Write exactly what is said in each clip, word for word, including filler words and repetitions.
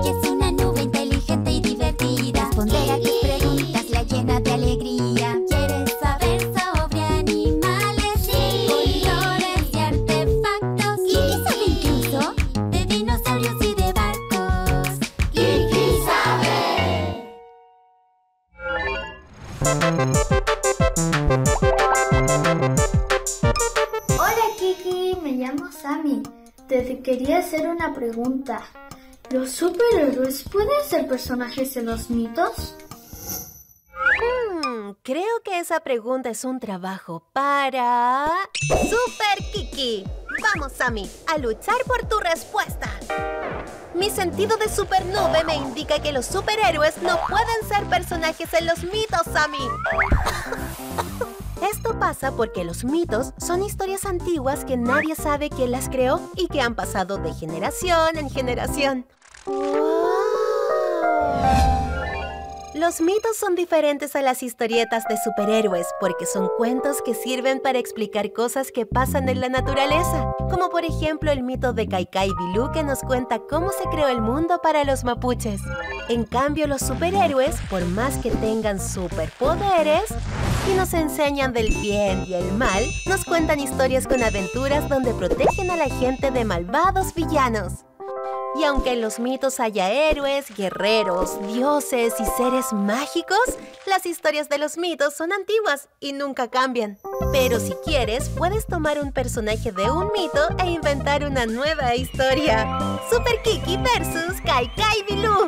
Kiki es una nube inteligente y divertida. Responder a tus preguntas la llena de alegría. ¿Quieres saber sobre animales? Sí. Colores y artefactos. Kiki sabe incluso de dinosaurios y de barcos. Kiki sabe. Hola Kiki, me llamo Sammy. Te quería hacer una pregunta. ¿Los superhéroes pueden ser personajes en los mitos? Hmm, creo que esa pregunta es un trabajo para... ¡Super Kiki! Vamos, Sammy, a luchar por tu respuesta. Mi sentido de supernube me indica que los superhéroes no pueden ser personajes en los mitos, Sammy. Esto pasa porque los mitos son historias antiguas que nadie sabe quién las creó y que han pasado de generación en generación. ¡Wow! Los mitos son diferentes a las historietas de superhéroes porque son cuentos que sirven para explicar cosas que pasan en la naturaleza, como por ejemplo el mito de Kaikai Bilú que nos cuenta cómo se creó el mundo para los mapuches. En cambio, los superhéroes, por más que tengan superpoderes y nos enseñan del bien y el mal, nos cuentan historias con aventuras donde protegen a la gente de malvados villanos. Y aunque en los mitos haya héroes, guerreros, dioses y seres mágicos, las historias de los mitos son antiguas y nunca cambian. Pero si quieres, puedes tomar un personaje de un mito e inventar una nueva historia. Super Kiki versus Kaikai Bilú.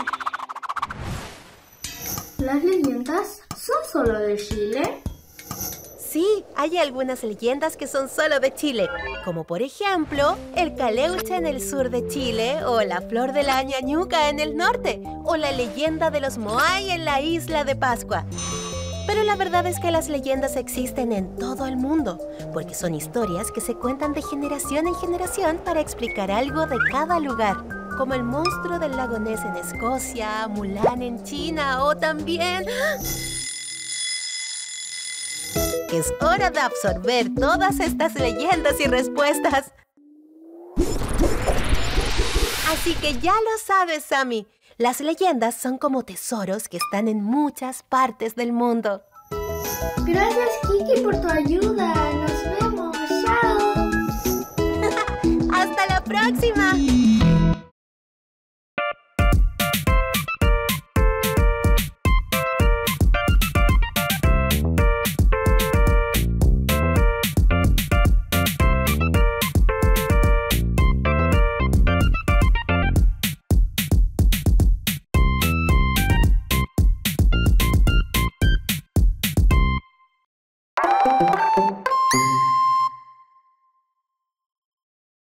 ¿Las leyendas son solo de Chile? Sí, hay algunas leyendas que son solo de Chile, como por ejemplo, el caleuche en el sur de Chile, o la flor de la ñañuca en el norte, o la leyenda de los Moai en la isla de Pascua. Pero la verdad es que las leyendas existen en todo el mundo, porque son historias que se cuentan de generación en generación para explicar algo de cada lugar, como el monstruo del lago Ness en Escocia, Mulan en China, o también... Es hora de absorber todas estas leyendas y respuestas. Así que ya lo sabes, Sammy. Las leyendas son como tesoros que están en muchas partes del mundo. Gracias, Kiki, por tu ayuda. Nos vemos. ¡Chao! ¡Hasta la próxima!